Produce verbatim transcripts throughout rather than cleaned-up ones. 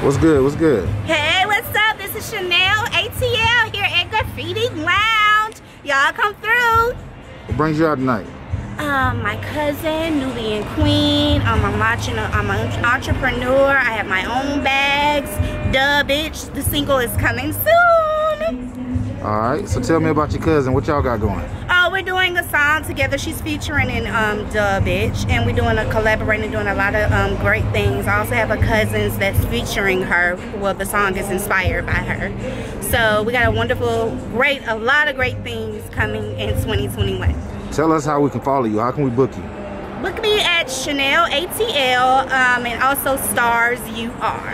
What's good? What's good? Hey, what's up? This is Chanel A T L here at Graffiti Lounge. Y'all come through. What brings you out tonight? Um, my cousin, Nubian Queen. Um, I'm launching. A, I'm an entrepreneur. I have my own bags. Duh, bitch. The single is coming soon. All right. So tell me about your cousin. What y'all got going? Oh, we're doing a song together. She's featuring in um, Duh, bitch, and we're doing a collaborating, doing a lot of um, great things. I also have a cousin that's featuring her. Well, the song is inspired by her. So we got a wonderful, great, a lot of great things coming in twenty twenty-one. Tell us how we can follow you. How can we book you? Book me at Chanel A T L um, and also Stars U R.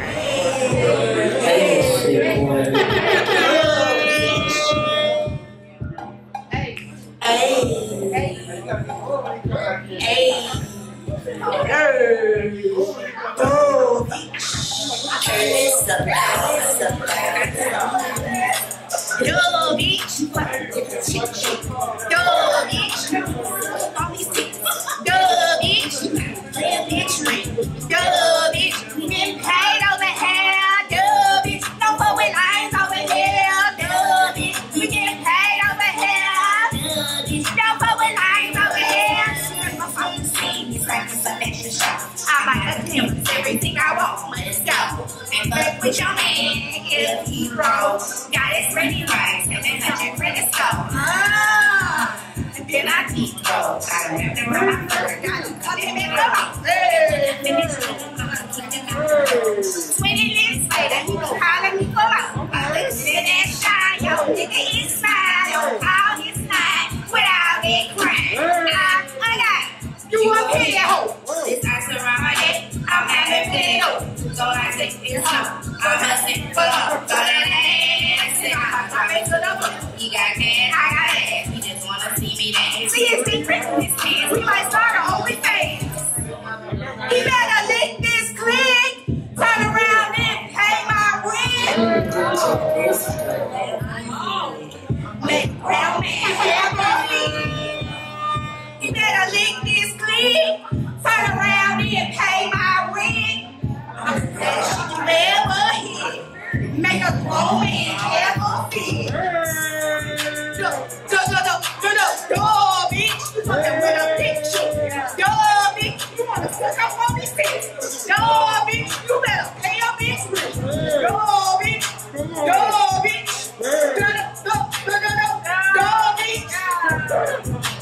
Everything I want, let's go. And fuck with your man, if he rolls. Got his ready rights, and then let your credit go. Ah, and then I keep rolls. I don't have to run my bird. Got to cut him in the house. twenty minutes later, he was calling me for out. I listen to that shine, yo, nigga is mine. All his night, without that crime. I, I got you up here, ho. This ice around my neck. I'm having video, so I take this up. I'm hustling for love, so that ass. I'm driving to the book. He got cash, I got ass. He just wanna see me dance. See his secret, his pants. We might start a OnlyFans. He better lick this click, turn around and pay my rent. Make brown man have money. He better lick this click. Turn around and pay my rent. That shit you ever hit. Make a grown man ever fit. Go, go, go, go, go, go, go, bitch. You fucking with a bitch. Go, bitch. You wanna suck up on this bitch. Go, bitch. You better pay your bitch rent. Go, bitch. Go, bitch. Go, go, go, go, go, go, bitch.